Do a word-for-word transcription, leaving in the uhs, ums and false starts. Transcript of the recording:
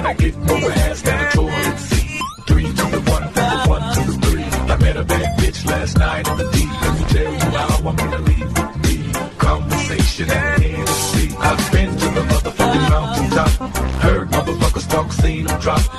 I get more ass than a toilet seat. Three to the one, from the one to the three. I met a bad bitch last night in the deep. Let me tell you how I'm gonna leave with me. Conversation and Hennessy. I've been to the motherfucking mountaintop. Heard motherfuckers talk, seen them drop.